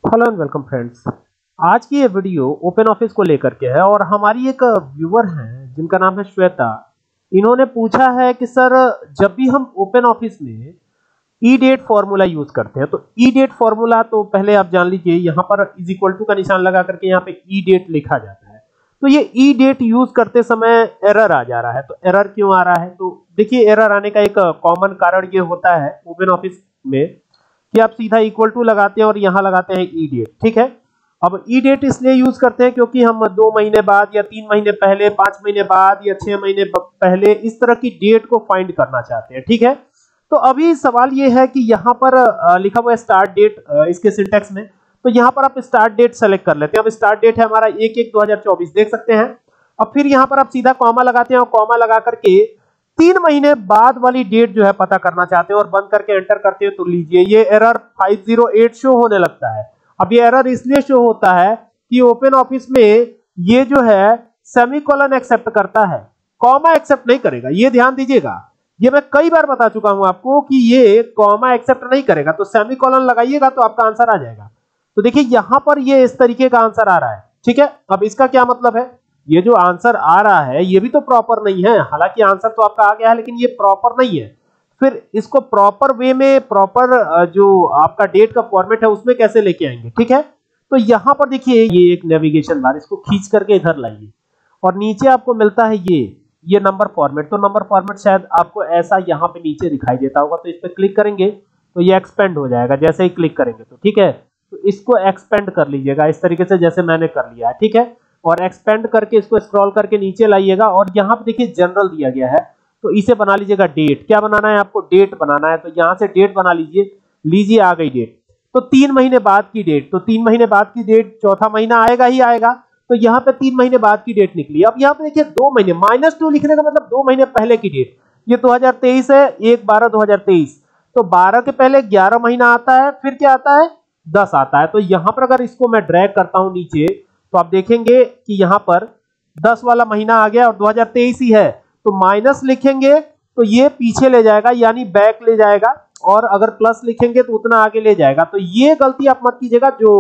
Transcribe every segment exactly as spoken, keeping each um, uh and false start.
Hello and welcome friends. आज की ये वीडियो ओपन ऑफिस को लेकर के है और हमारी एक व्यूअर हैं जिनका नाम है श्वेता। इन्होंने पूछा है कि सर जब भी हम ओपन ऑफिस में ई डेट फॉर्मूला यूज करते हैं तो ई डेट फॉर्मूला तो पहले आप जान लीजिए, यहाँ पर इज इक्वल टू का निशान लगा करके यहाँ पे ई डेट लिखा जाता है। तो ये ई डेट यूज करते समय एरर आ जा रहा है। तो एरर क्यों आ रहा है? तो देखिए, एरर आने का एक कॉमन कारण ये होता है ओपन ऑफिस में कि आप सीधा इक्वल टू लगाते हैं और यहां लगाते हैं ई डेट। ठीक है, अब ई डेट इसलिए यूज करते हैं क्योंकि हम दो महीने बाद या तीन महीने पहले, पांच महीने बाद या छह महीने पहले इस तरह की डेट को फाइंड करना चाहते हैं। ठीक है, तो अभी सवाल ये है कि यहाँ पर लिखा हुआ है स्टार्ट डेट इसके सिंटेक्स में, तो यहाँ पर आप स्टार्ट डेट सेलेक्ट कर लेते हैं। अब स्टार्ट डेट है हमारा एक एक दो हजार चौबीस, देख सकते हैं। अब फिर यहाँ पर आप सीधा कॉमा लगाते हैं और कॉमा लगा करके तीन महीने बाद वाली डेट जो है पता करना चाहते हैं और बंद करके एंटर करते हैं। तो लीजिए, ये एरर पाँच सौ आठ शो होने लगता है। अब ये एरर इसलिए शो होता है कि ओपन ऑफिस में ये जो है सेमीकोलन एक्सेप्ट करता है, कॉमा एक्सेप्ट नहीं करेगा। ये ध्यान दीजिएगा, ये मैं कई बार बता चुका हूं आपको कि ये कॉमा एक्सेप्ट नहीं करेगा। तो सेमीकोलन लगाइएगा तो आपका आंसर आ जाएगा। तो देखिए, यहां पर ये इस तरीके का आंसर आ रहा है। ठीक है, अब इसका क्या मतलब है? ये जो आंसर आ रहा है ये भी तो प्रॉपर नहीं है। हालांकि आंसर तो आपका आ गया है लेकिन ये प्रॉपर नहीं है। फिर इसको प्रॉपर वे में, प्रॉपर जो आपका डेट का फॉर्मेट है उसमें कैसे लेके आएंगे? ठीक है, तो यहां पर देखिए, ये एक नेविगेशन बार, इसको खींच करके इधर लाइए और नीचे आपको मिलता है ये ये नंबर फॉर्मेट। तो नंबर फॉर्मेट शायद आपको ऐसा यहां पे नीचे दिखाई देता होगा। तो इस पे क्लिक करेंगे तो ये एक्सपेंड हो जाएगा जैसे ही क्लिक करेंगे। तो ठीक है, तो इसको एक्सपेंड कर लीजिएगा इस तरीके से जैसे मैंने कर लिया है। ठीक है, और एक्सपेंड करके इसको स्क्रॉल करके नीचे लाइएगा और यहाँ पे देखिए जनरल दिया गया है, तो इसे बना लीजिएगा डेट। क्या बनाना है आपको? डेट बनाना है। तो यहाँ से डेट बना लीजिए। लीजिए, आ गई डेट। तो तीन महीने बाद की डेट, तो तीन महीने बाद की डेट, चौथा महीना आएगा ही आएगा। तो यहाँ पे तीन महीने बाद की डेट निकली। अब यहाँ पे देखिए दो महीने, माइनस टू लिखने का मतलब दो महीने पहले की डेट। ये दो हजार तेईस है, एक बारह दो हजार तेईस। तो बारह के पहले ग्यारह महीना आता है, फिर क्या आता है? दस आता है। तो यहाँ पर अगर इसको मैं ड्रैग करता हूं नीचे तो आप देखेंगे कि यहां पर दस वाला महीना आ गया और दो हजार तेईस ही है। तो माइनस लिखेंगे तो ये पीछे ले जाएगा, यानी बैक ले जाएगा, और अगर प्लस लिखेंगे तो उतना आगे ले जाएगा। तो ये गलती आप मत कीजिएगा जो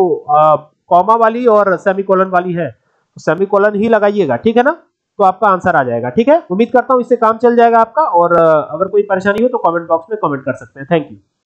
कॉमा वाली और सेमीकोलन वाली है। तो सेमीकोलन ही लगाइएगा। ठीक है ना, तो आपका आंसर आ जाएगा। ठीक है, उम्मीद करता हूं इससे काम चल जाएगा आपका। और अगर कोई परेशानी हो तो कमेंट बॉक्स में कमेंट कर सकते हैं। Thank you.